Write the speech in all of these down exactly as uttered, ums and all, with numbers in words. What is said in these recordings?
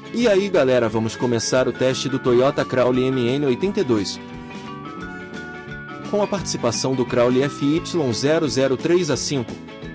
E aí galera, vamos começar o teste do Toyota Crowley M N oitenta e dois. Com a participação do Crowley F Y zero zero três A cinco.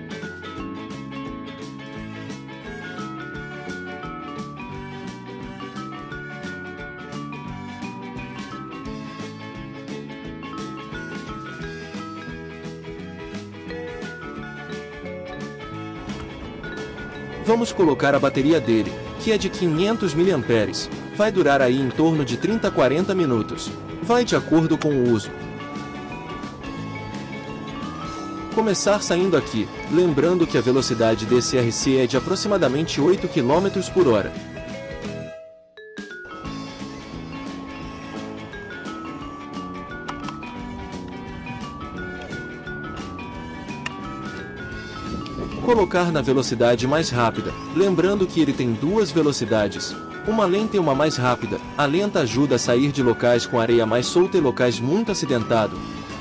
Vamos colocar a bateria dele, que é de quinhentos miliamperes, vai durar aí em torno de trinta a quarenta minutos. Vai de acordo com o uso. Começar saindo aqui, lembrando que a velocidade desse R C é de aproximadamente oito quilômetros por hora. Colocar na velocidade mais rápida, lembrando que ele tem duas velocidades, uma lenta e uma mais rápida. A lenta ajuda a sair de locais com areia mais solta e locais muito acidentados.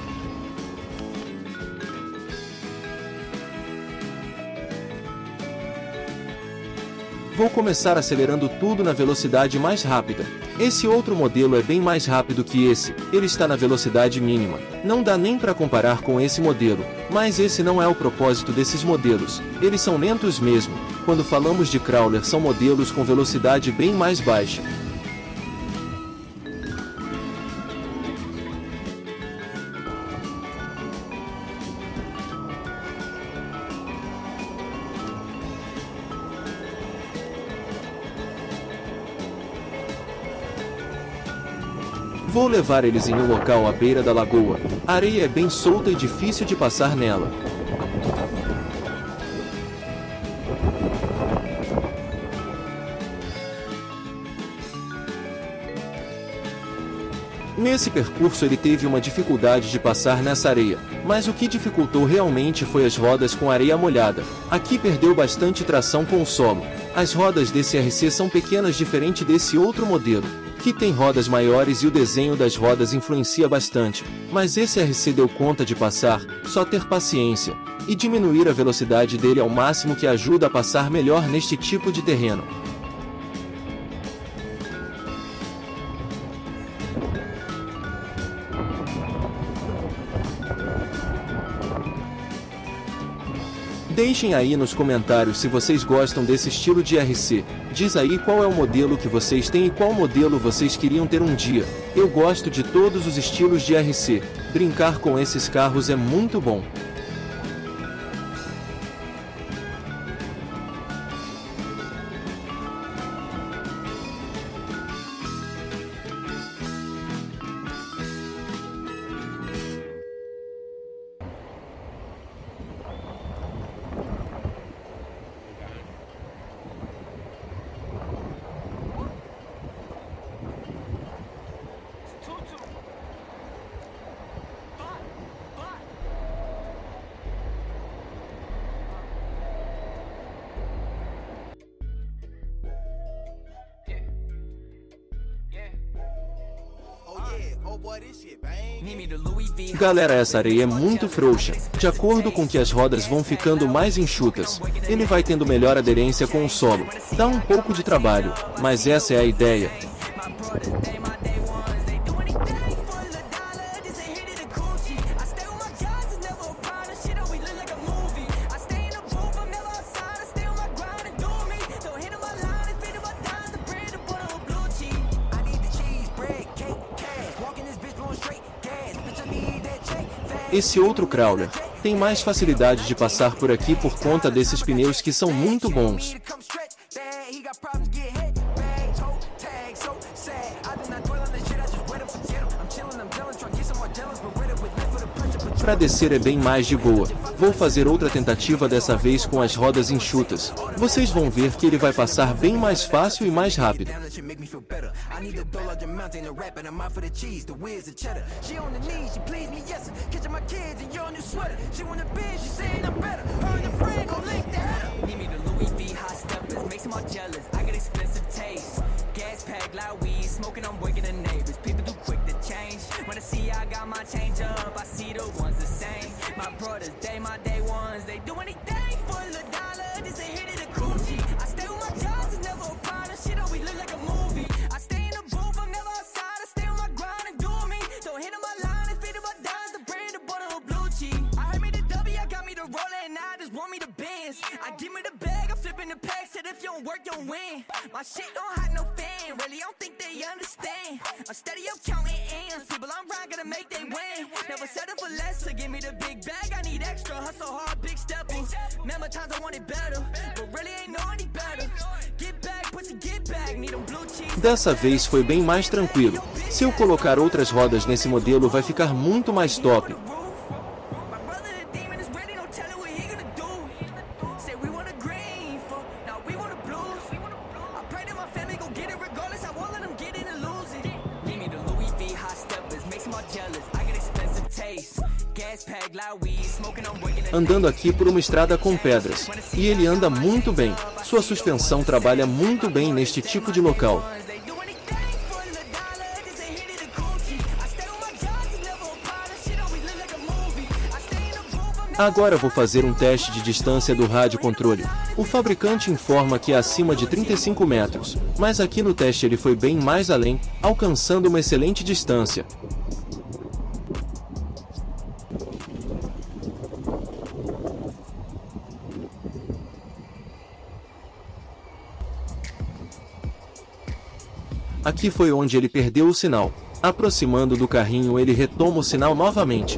Vou começar acelerando tudo na velocidade mais rápida. Esse outro modelo é bem mais rápido que esse, ele está na velocidade mínima. Não dá nem para comparar com esse modelo, mas esse não é o propósito desses modelos, eles são lentos mesmo. Quando falamos de crawler, são modelos com velocidade bem mais baixa. Vou levar eles em um local à beira da lagoa. A areia é bem solta e difícil de passar nela. Nesse percurso ele teve uma dificuldade de passar nessa areia, mas o que dificultou realmente foi as rodas com areia molhada. Aqui perdeu bastante tração com o solo. As rodas desse R C são pequenas, diferente desse outro modelo, que tem rodas maiores, e o desenho das rodas influencia bastante, mas esse R C deu conta de passar, só ter paciência, e diminuir a velocidade dele ao máximo, que ajuda a passar melhor neste tipo de terreno. Deixem aí nos comentários se vocês gostam desse estilo de R C. Diz aí qual é o modelo que vocês têm e qual modelo vocês queriam ter um dia. Eu gosto de todos os estilos de R C. Brincar com esses carros é muito bom. Galera, essa areia é muito frouxa. De acordo com que as rodas vão ficando mais enxutas, ele vai tendo melhor aderência com o solo. Dá um pouco de trabalho, mas essa é a ideia. Esse outro crawler tem mais facilidade de passar por aqui por conta desses pneus que são muito bons. Para descer é bem mais de boa. Vou fazer outra tentativa, dessa vez com as rodas enxutas. Vocês vão ver que ele vai passar bem mais fácil e mais rápido. Gas pack like weed, smoking, I'm waking the neighbors. People too quick to change. When I see I got my change up, I see the ones the same. My brothers, they my day ones. They do anything for the dollar. This a hit of the coochie. I stay with my guys, it's never a problem. Shit, oh, we look like don't work, don't win. My shit don't have no fan, really don't think they understand. I'm steady up counting ends, people I'm right gonna make they win. Never settle for less, so give me the big bag, I need extra, hustle hard, big steppers. Remember times I wanted better, but really ain't know any better. Get back, pussy, get back, need them blue cheese. Dessa vez foi bem mais tranquilo. Se eu colocar outras rodas nesse modelo vai ficar muito mais top. Andando aqui por uma estrada com pedras, e ele anda muito bem, sua suspensão trabalha muito bem neste tipo de local. Agora vou fazer um teste de distância do rádio controle. O fabricante informa que é acima de trinta e cinco metros, mas aqui no teste ele foi bem mais além, alcançando uma excelente distância. Aqui foi onde ele perdeu o sinal. Aproximando do carrinho ele retoma o sinal novamente.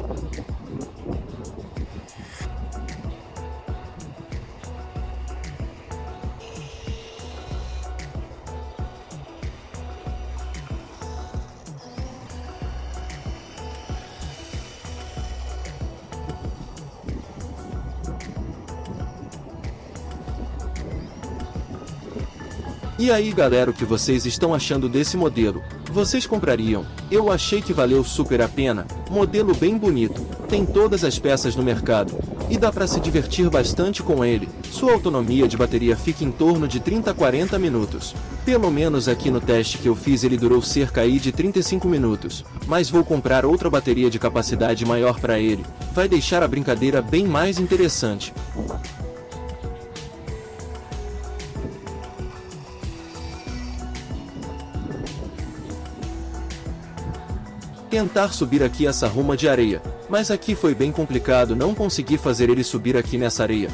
E aí galera, o que vocês estão achando desse modelo? Vocês comprariam? Eu achei que valeu super a pena, modelo bem bonito, tem todas as peças no mercado, e dá para se divertir bastante com ele, sua autonomia de bateria fica em torno de trinta a quarenta minutos. Pelo menos aqui no teste que eu fiz ele durou cerca aí de trinta e cinco minutos, mas vou comprar outra bateria de capacidade maior para ele, vai deixar a brincadeira bem mais interessante. Tentar subir aqui essa ruma de areia, mas aqui foi bem complicado, não consegui fazer ele subir aqui nessa areia.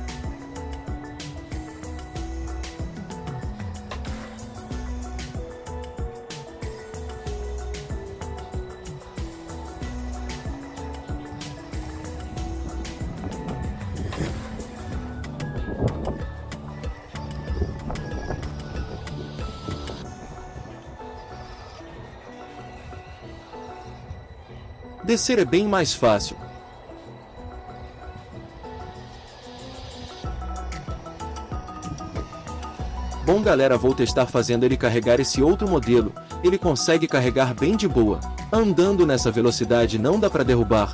Descer é bem mais fácil. Bom galera, vou testar fazendo ele carregar esse outro modelo, ele consegue carregar bem de boa. Andando nessa velocidade não dá para derrubar.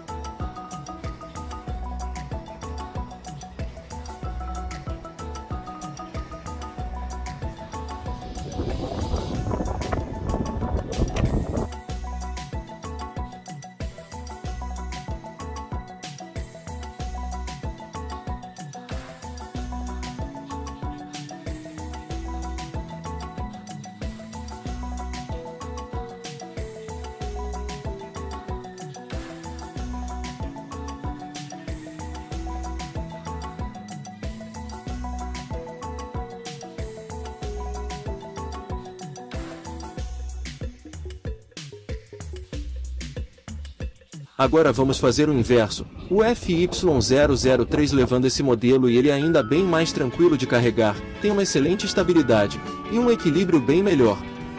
Agora vamos fazer o inverso, o F Y zero zero três levando esse modelo e ele é ainda bem mais tranquilo de carregar, tem uma excelente estabilidade, e um equilíbrio bem melhor.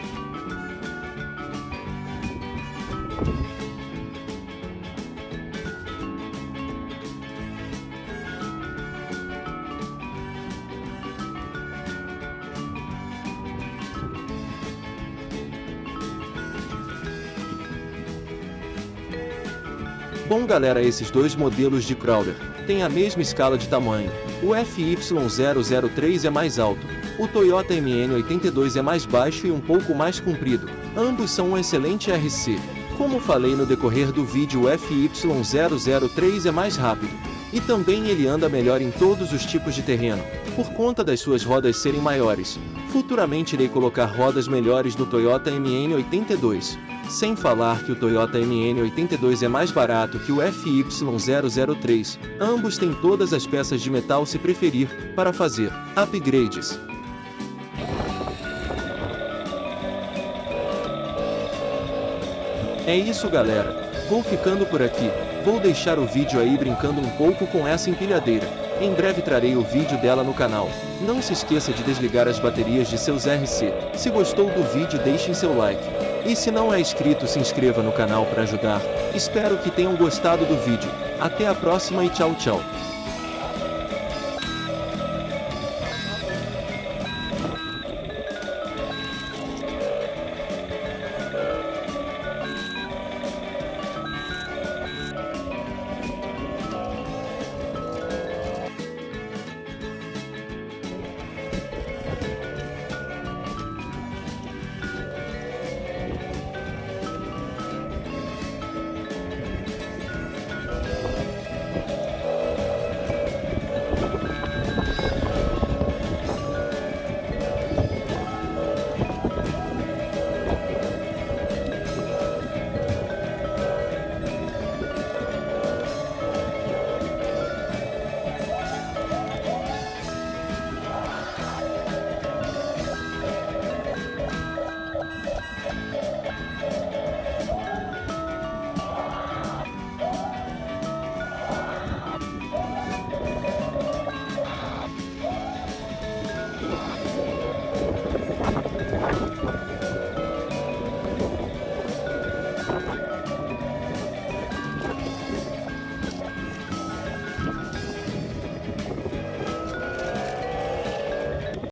Bom galera, esses dois modelos de crawler têm a mesma escala de tamanho. O F Y zero zero três é mais alto, o Toyota M N oitenta e dois é mais baixo e um pouco mais comprido. Ambos são um excelente R C. Como falei no decorrer do vídeo, o F Y zero zero três é mais rápido. E também ele anda melhor em todos os tipos de terreno, por conta das suas rodas serem maiores. Futuramente irei colocar rodas melhores no Toyota M N oitenta e dois. Sem falar que o Toyota M N oitenta e dois é mais barato que o F Y zero zero três, ambos têm todas as peças de metal se preferir, para fazer upgrades. É isso galera, vou ficando por aqui, vou deixar o vídeo aí brincando um pouco com essa empilhadeira, em breve trarei o vídeo dela no canal. Não se esqueça de desligar as baterias de seus R C, se gostou do vídeo deixem seu like, e se não é inscrito se inscreva no canal para ajudar. Espero que tenham gostado do vídeo, até a próxima e tchau tchau.